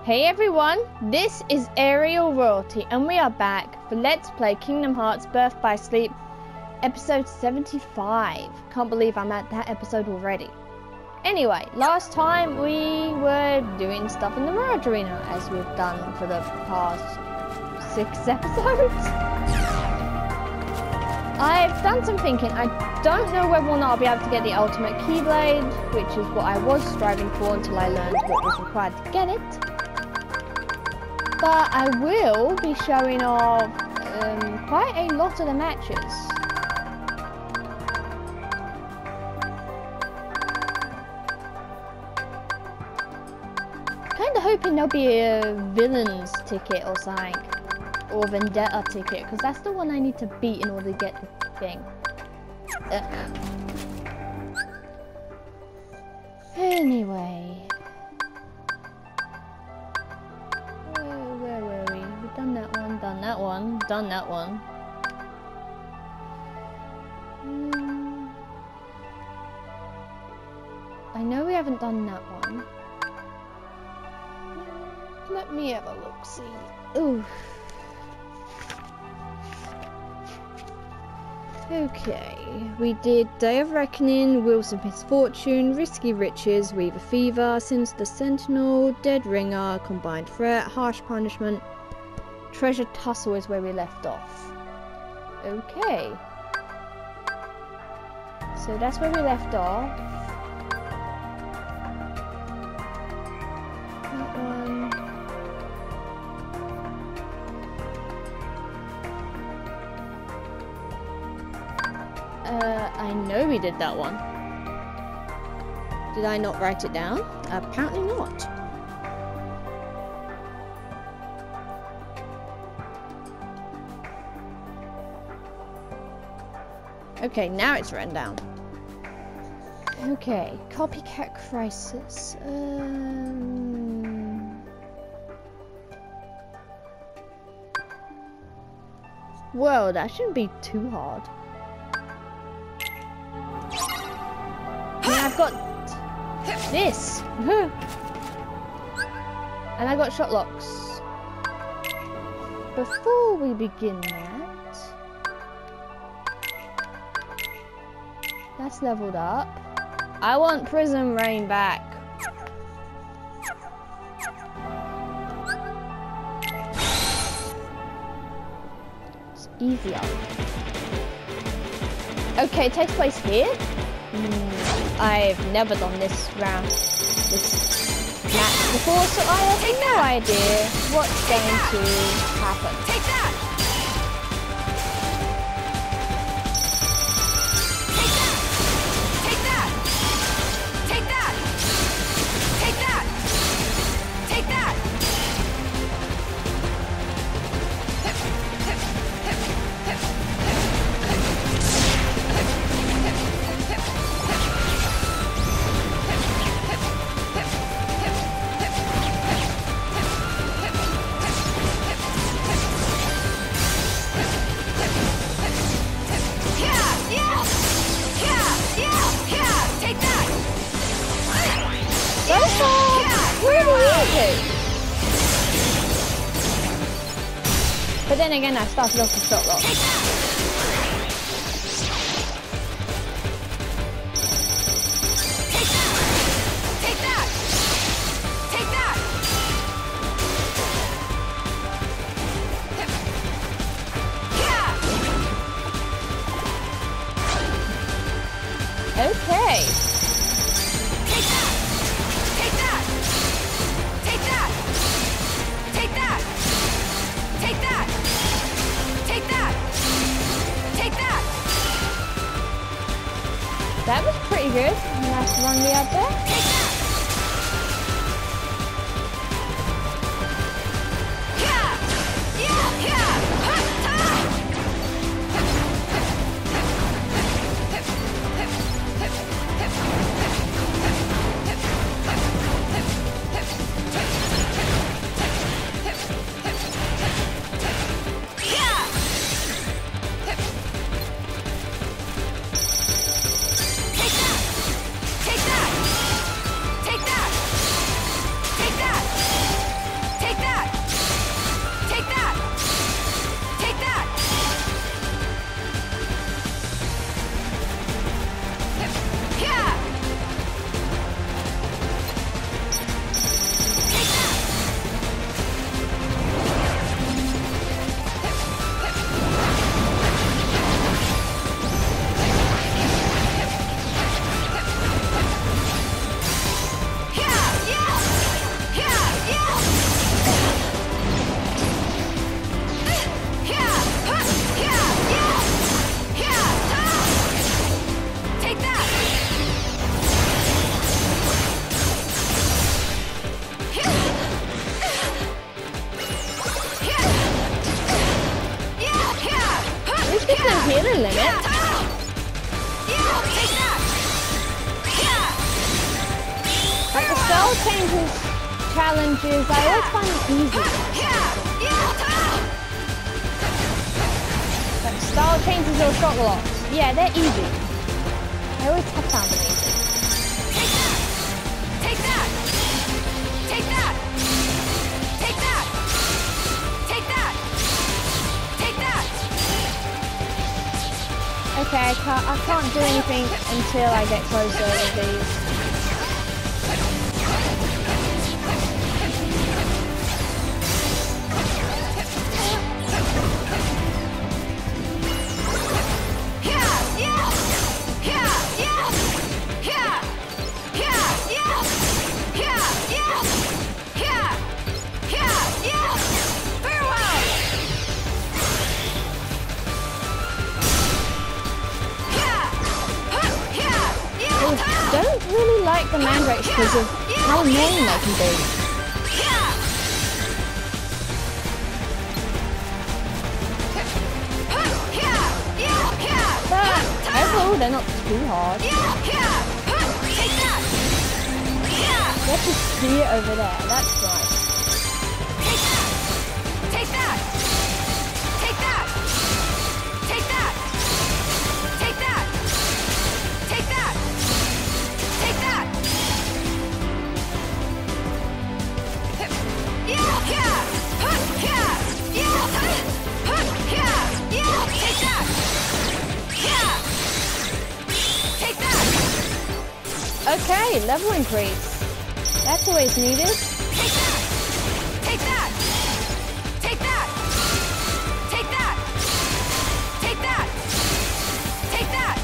Hey everyone, this is Aerial Royalty and we are back for Let's Play Kingdom Hearts Birth by Sleep episode 75. Can't believe I'm at that episode already. Anyway, last time we were doing stuff in the Mirage Arena as we've done for the past 6 episodes. I've done some thinking. I don't know whether or not I'll be able to get the ultimate Keyblade, which is what I was striving for until I learned what was required to get it. But I will be showing off quite a lot of the matches. Kinda hoping there'll be a villain's ticket or something. Or vendetta ticket, because that's the one I need to beat in order to get the thing. Anyway. Where were we? We've done that one, done that one, done that one. I know we haven't done that one. Let me have a look, see. Ooh. Okay, we did Day of Reckoning, Wheels of Misfortune, Risky Riches, Weaver Fever, Sins of the Sentinel, Dead Ringer, Combined Threat, Harsh Punishment, Treasure Tussle is where we left off. Okay. So that's where we left off. That one. I know we did that one. Did I not write it down? Apparently not. Okay, now it's written down. Okay, Copycat Crisis. Well, that shouldn't be too hard. I've got this. And I got shot locks. Before we begin that, that's leveled up. I want Prism Rain back. It's easier. Okay, it takes place here. I've never done this round, this match before, so I have no idea what's going to happen. Take that! Take that! Take that! Take that! Take that! Take that! But then again, I started off with shot lock. Take that! Take that! Take that! Okay. Take that! Take that! Take that! Take that! Take that! Take that! Take that! That was pretty good. Nice run we had there. Take that! Take that! hear the limit. Like the style changes challenges, I always find it easy. Like style changes or shock locks. Yeah, they're easy. I always have found them easy. Take that! Take that! Take that! Take that! Take that! Okay, I can't do anything until I get closer with these. I don't really like the mandrakes because of how annoying they can be. But overall, they're not too hard. Let's just see it over there. That's nice. Take that! Take that! Take that! Take that! Take that! Take that! Take that! Okay, level increase. That's always needed. Take that! Take that! Take that! Take that! Take that! Take that!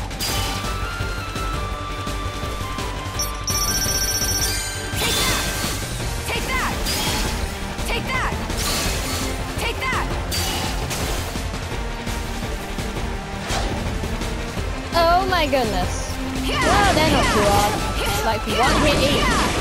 Take that! Take that! Take that! Take that! Oh my goodness. Well, they're not too hard. Like one hit each.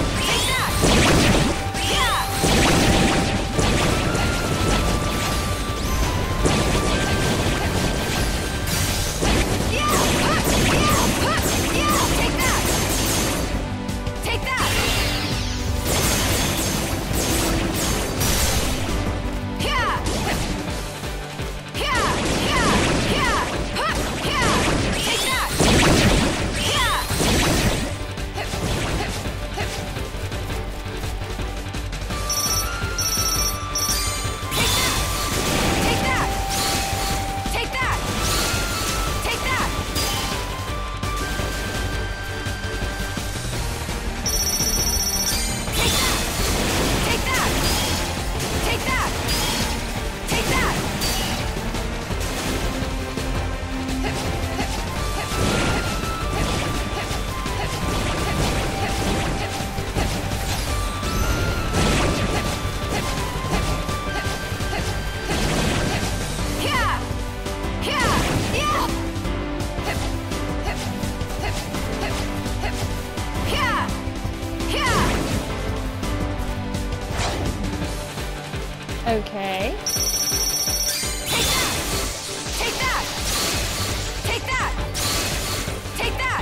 Okay. Take that! Take that! Take that! Take that!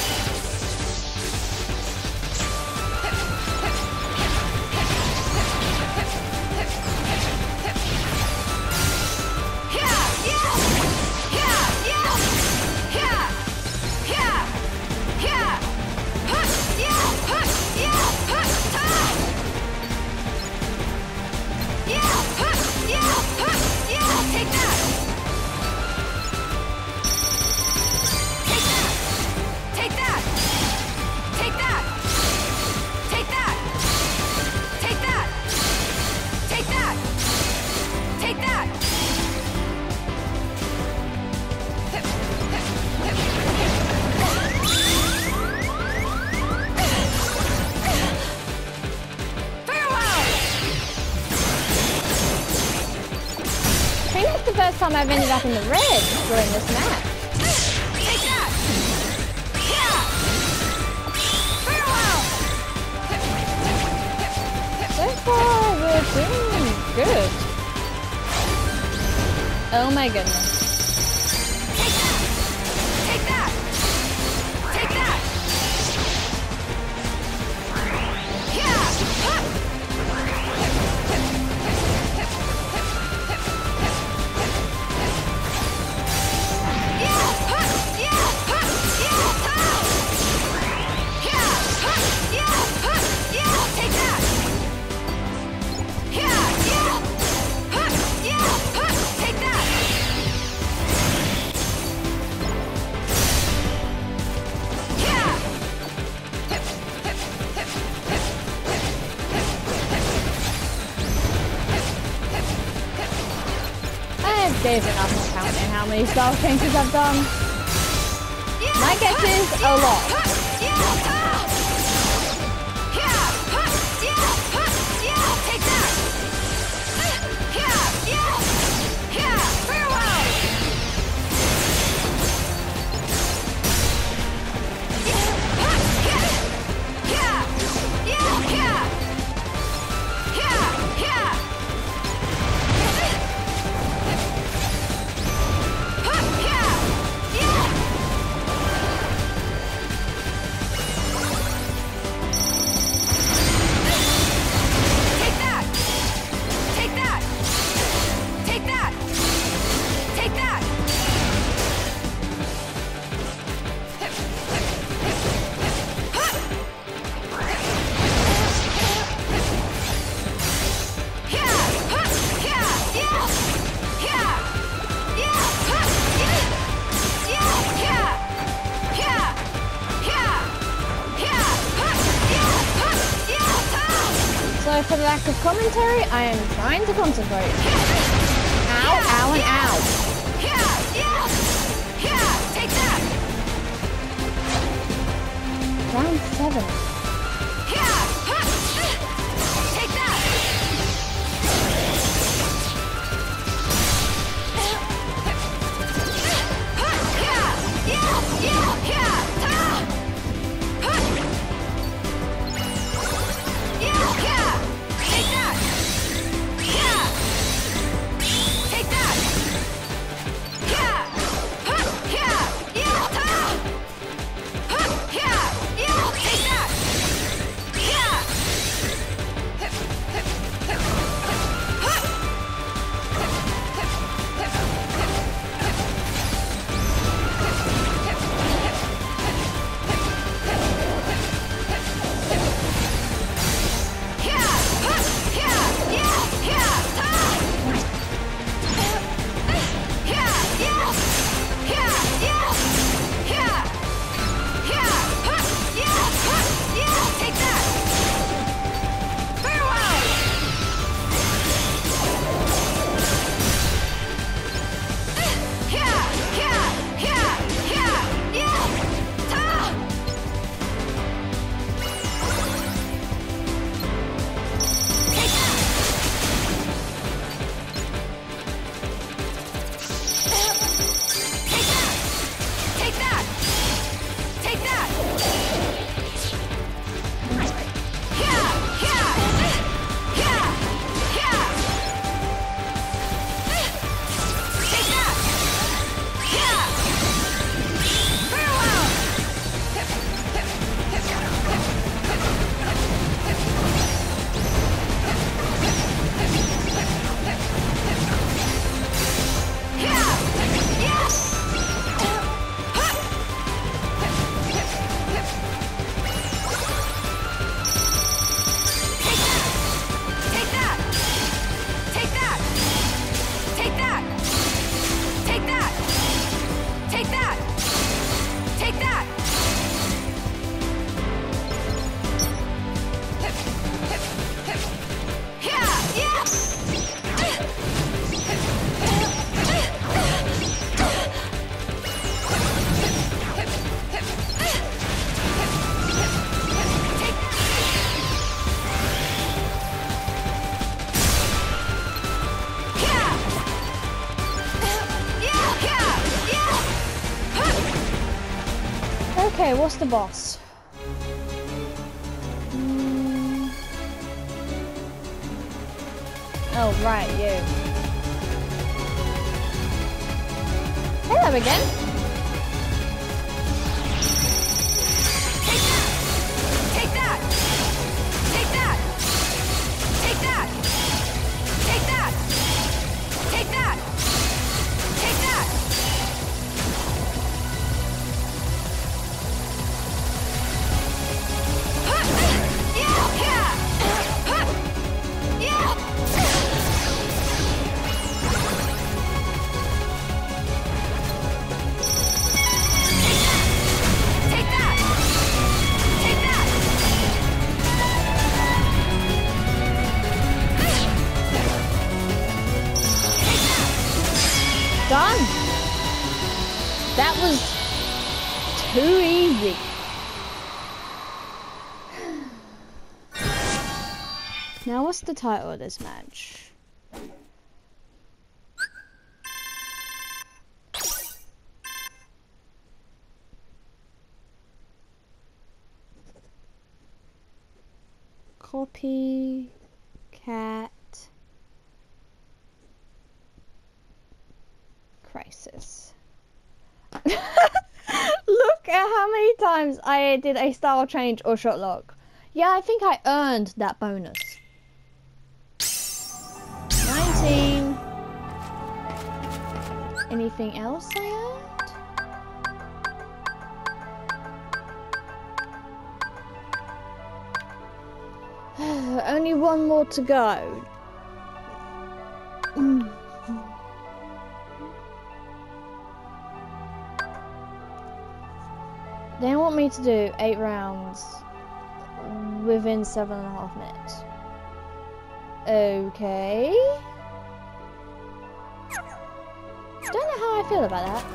First time I've ended up in the red during this map. Take that! Farewell! So far, we're doing good. Oh my goodness. Take Gave it up not counting how many style changes I've done. My guess is a lot. So for the lack of commentary, I am trying to concentrate. Ow, ow, and ow. Take that. Round 7. Take that. Okay, what's the boss? Oh, right, you. Hello again. Take that! Take that! Take that! Take that! Take that! Take that! was too easy. Now what's the title of this match? Copycat Crisis. Look at how many times I did a style change or shot lock. Yeah, I think I earned that bonus. 19. Anything else I earned? Only one more to go. They want me to do 8 rounds within 7.5 minutes. Okay. Don't know how I feel about that.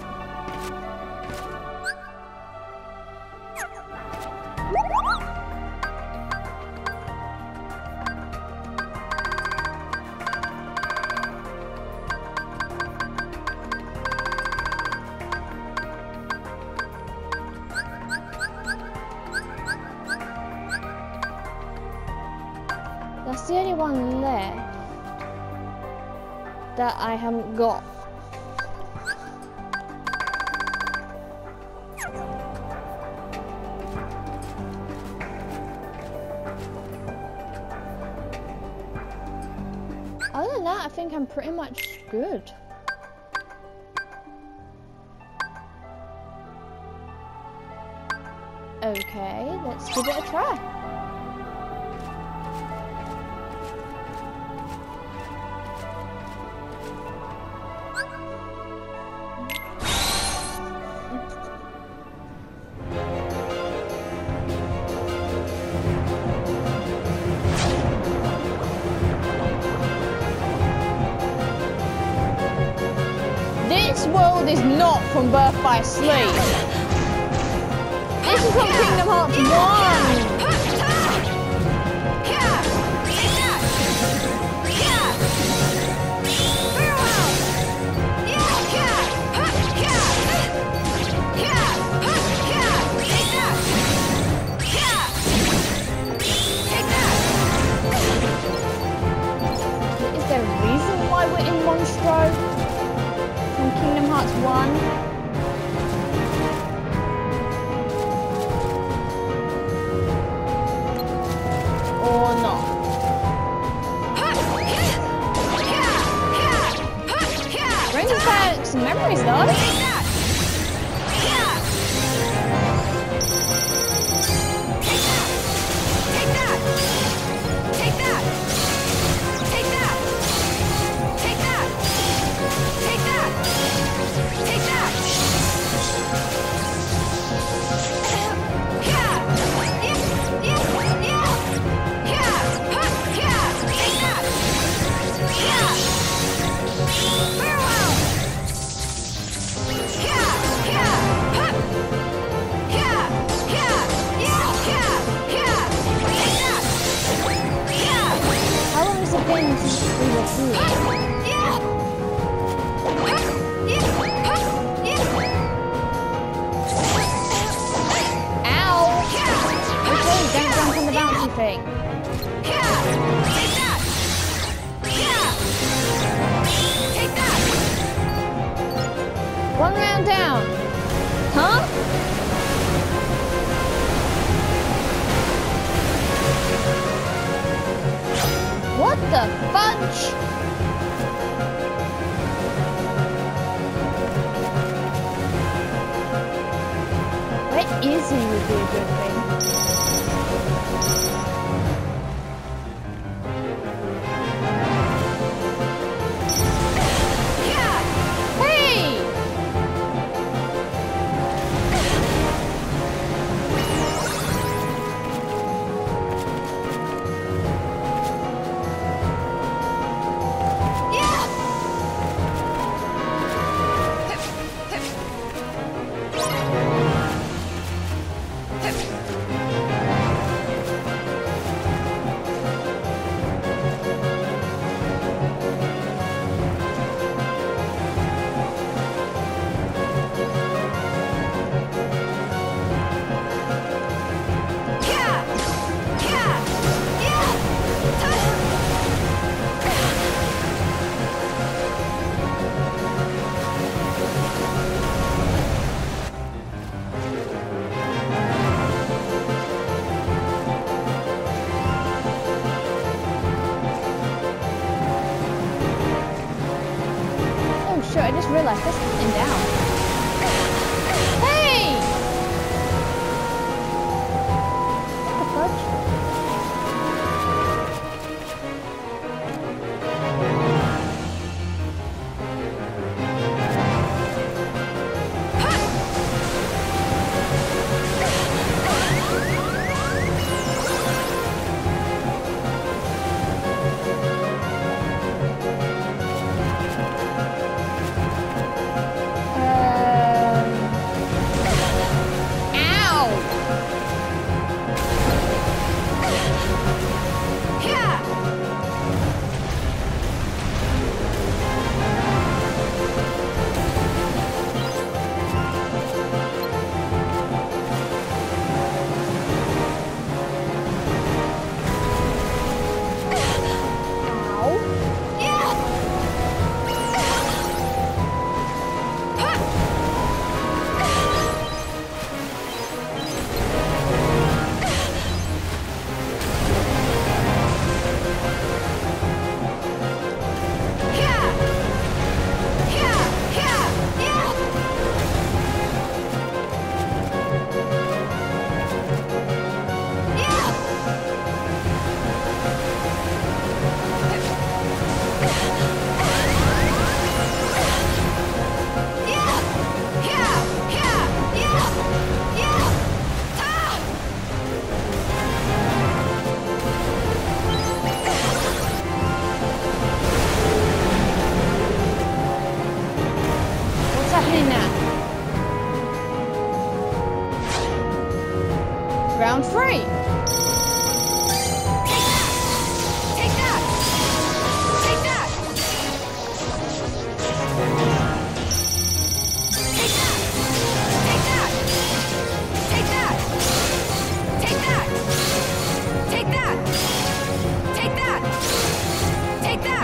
That's the only one left that I haven't got. Other than that, I think I'm pretty much good. Okay, let's give it a try. This world is not from Birth by Sleep. This is from Kingdom Hearts 1. Is there a reason why we're in Monstro? From Kingdom Hearts 1. Or not. Brings back some memories though. How long has it been since we were here? Ow! Okay, don't jump on the bouncy thing. One round down. Huh? What the fudge? Where is he would be a good thing. Hey! realized that's coming down. Hey! What the fudge? Round 3. Take that! Take that! Take that! Take that! Take that! Take that! Take that! Take that! Take that!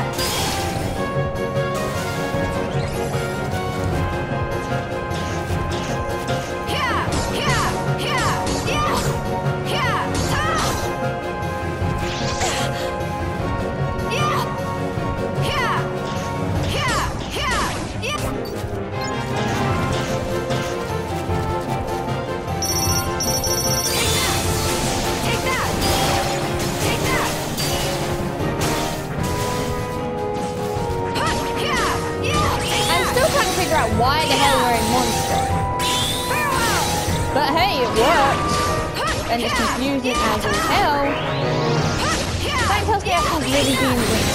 Why the hell we're in monster? But hey, it worked. And it's confusing as all hell. That tells me Aqua's really being weak.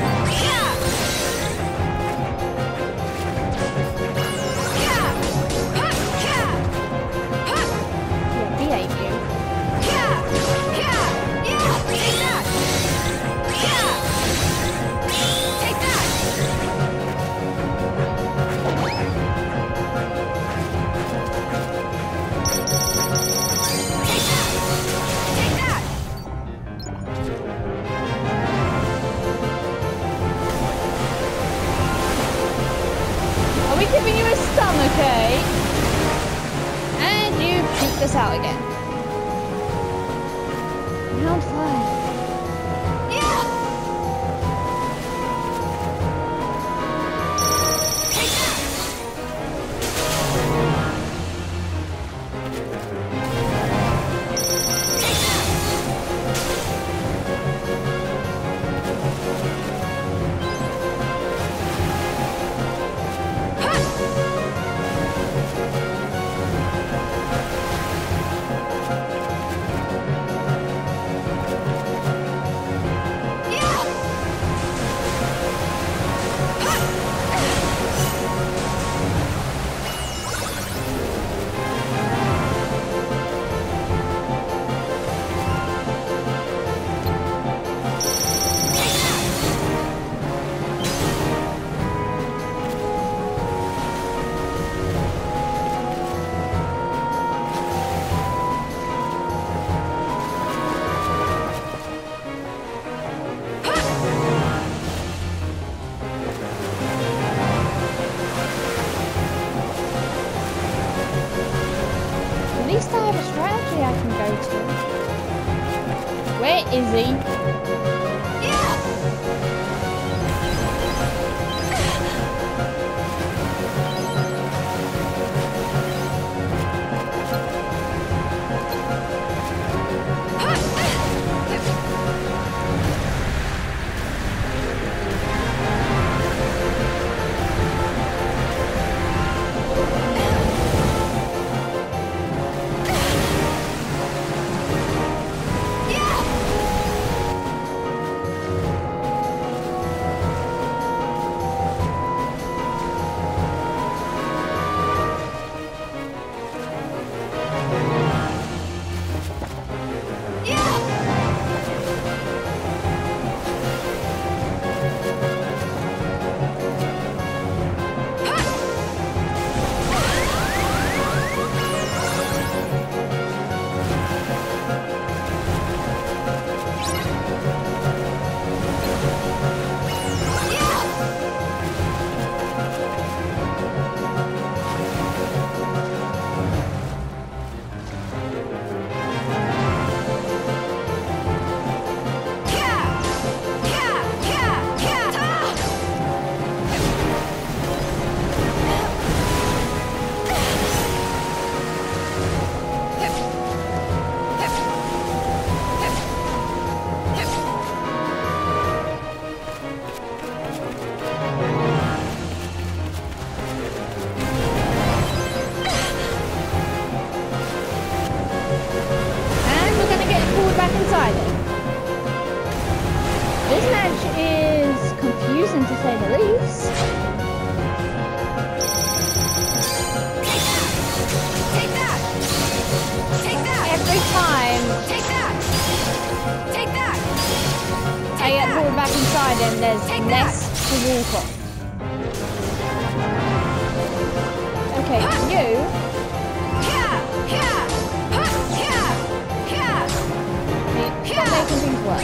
Yeah, behave you. Giving you a stomachache, and you poop this out again. Round 5. At least I have a strategy I can go to. Where is he? And there's less to walk on. Okay, you. Stop making things work.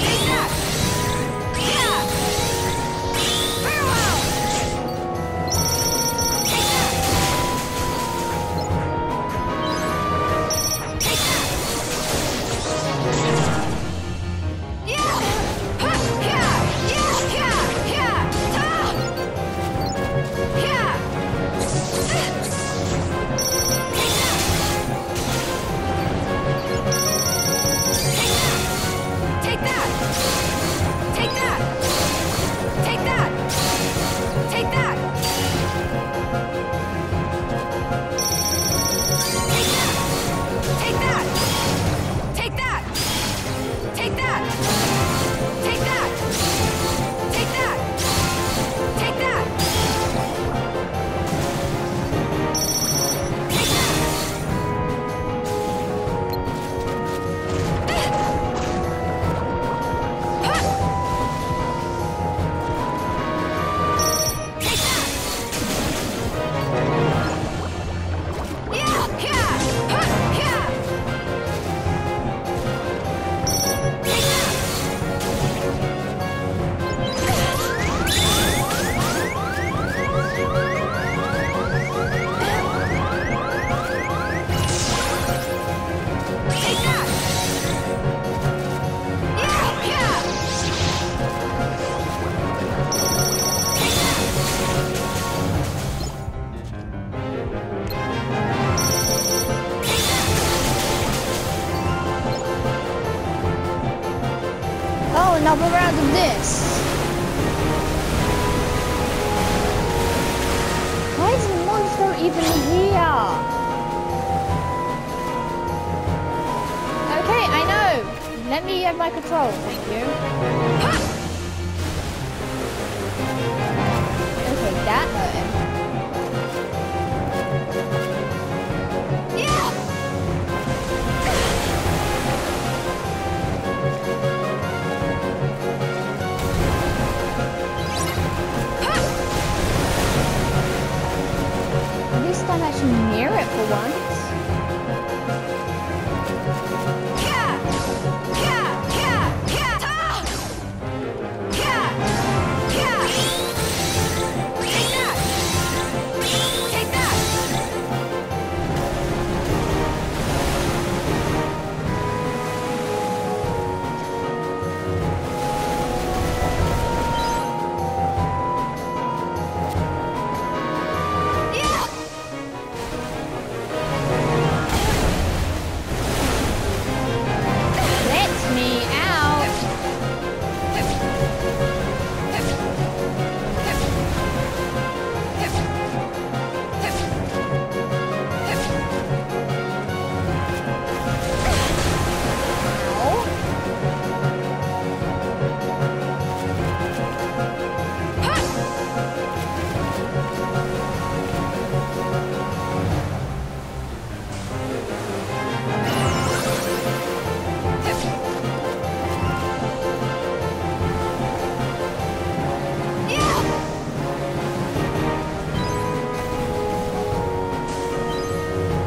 Another round of this. Why is the monster even here? Okay, I know. Let me have my control, thank you. Okay, that hurt him. I'm actually near it for once.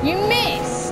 You missed!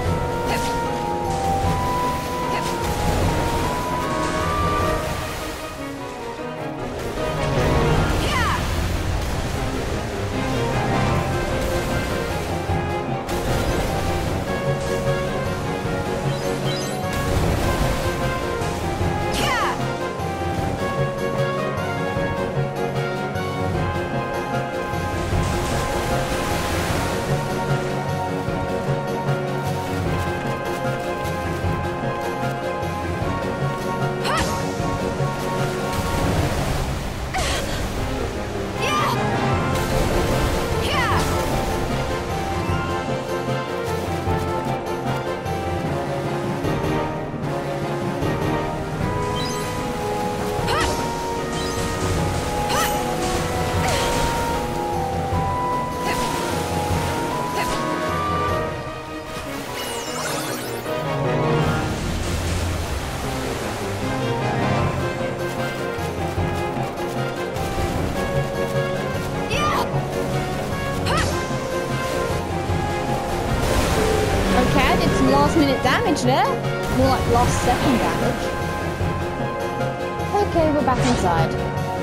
Last minute damage there. More like last second damage. Okay, we're back inside.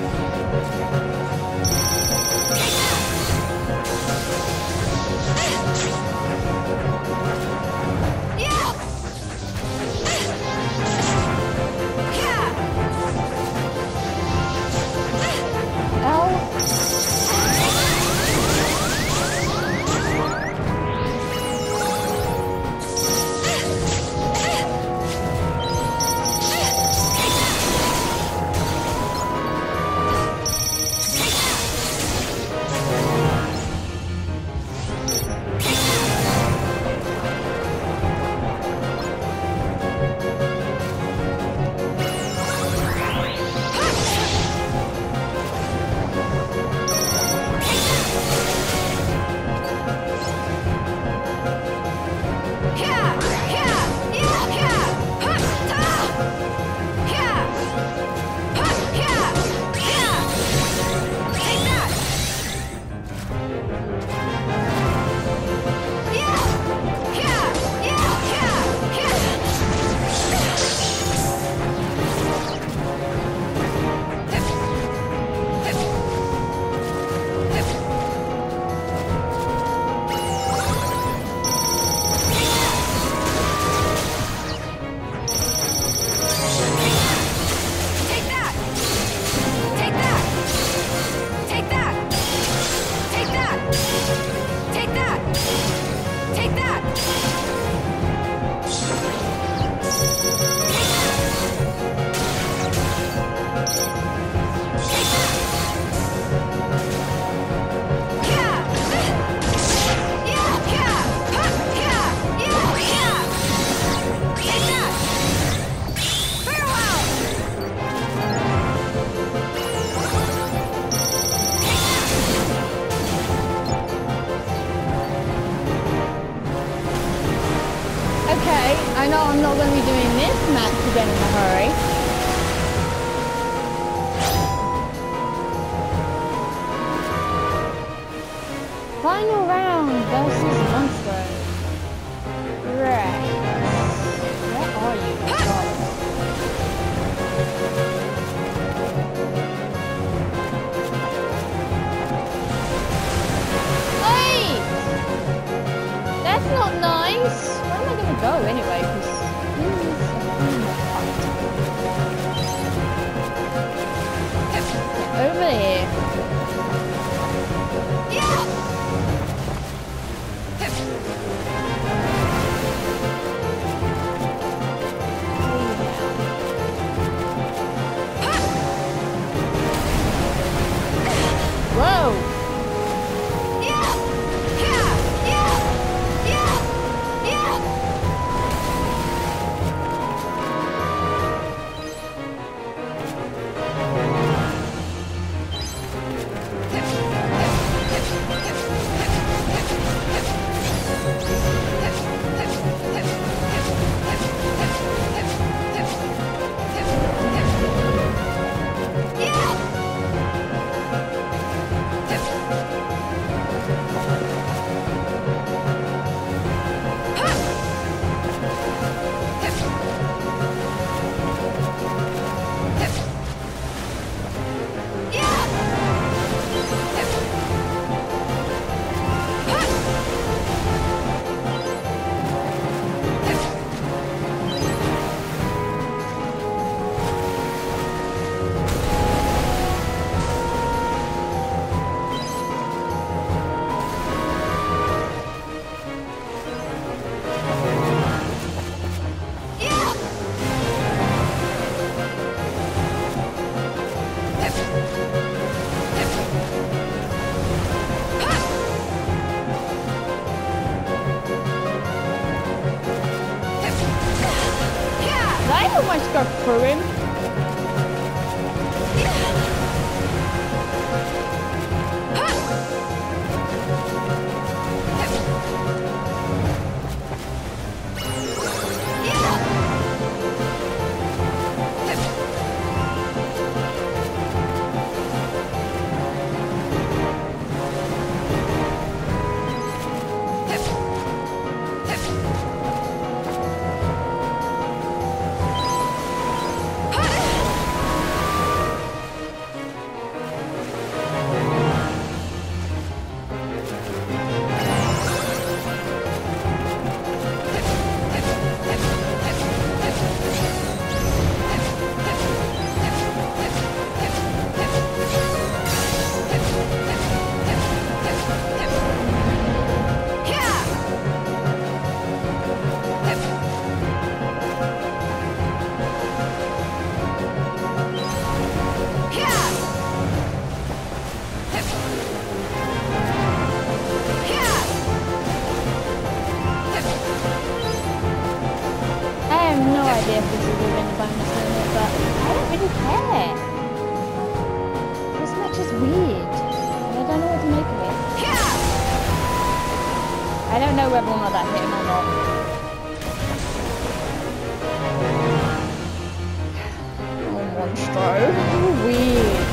I know I'm not going to be doing this match again in a hurry. Final round versus Monster. Right. Where are you, darling? Hey! That's not nice. Where am I going to go anyway? Over here. Whoa! through him. I don't know whether or not that hit him or not. Oh, Monstro. Weird.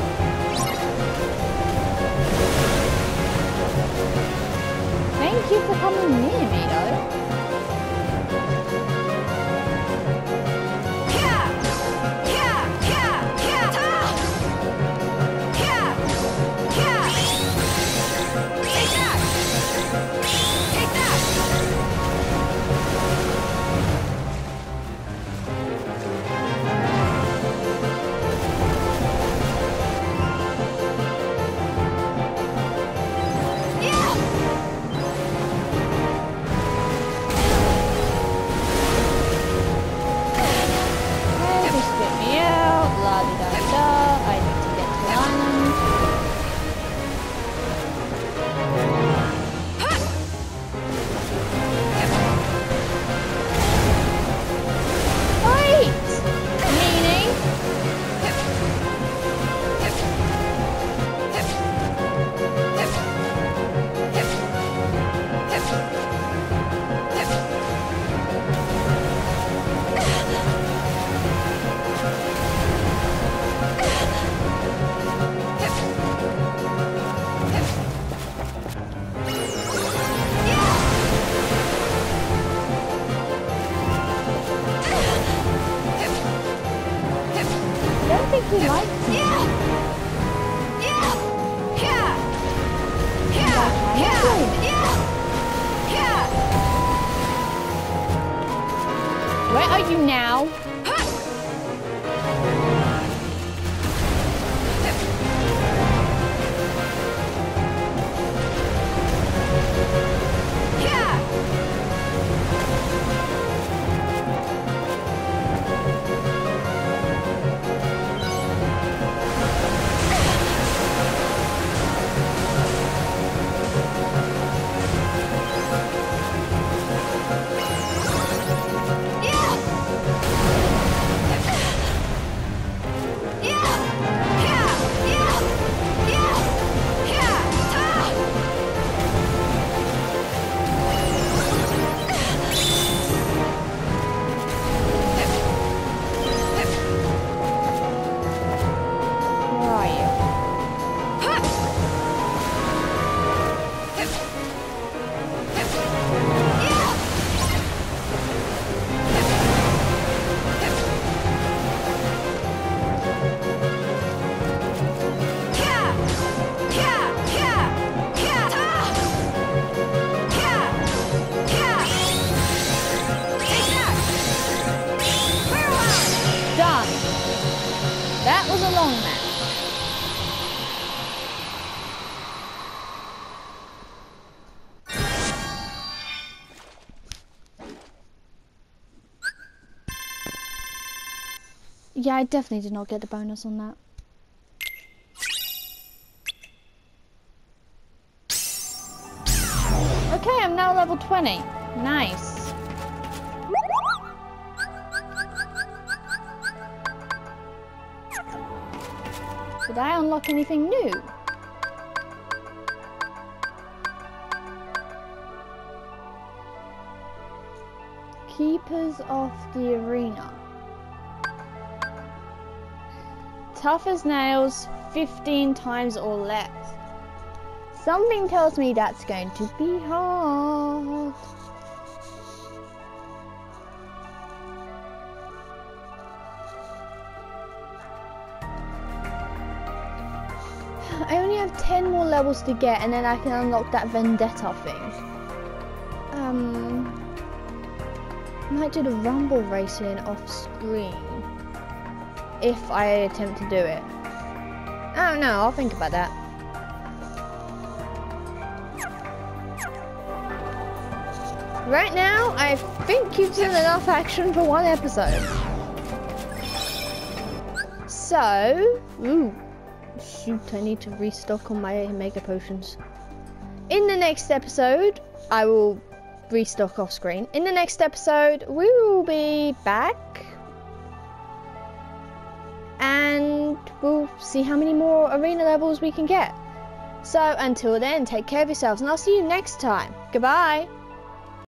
Thank you for coming near me, though. Where are you now? Yeah, I definitely did not get the bonus on that. Okay, I'm now level 20. Nice. Did I unlock anything new? Keepers of the Arena. Tough as nails, 15 times or less. Something tells me that's going to be hard. I only have 10 more levels to get and then I can unlock that Vendetta thing. I might do the rumble racing off screen if I attempt to do it. I don't know, I'll think about that. Right now, I think you've seen enough action for one episode. So, shoot, I need to restock on my mega potions. In the next episode, I will restock off screen. In the next episode, we will be back and we'll see how many more arena levels we can get. So until then, take care of yourselves and I'll see you next time. Goodbye.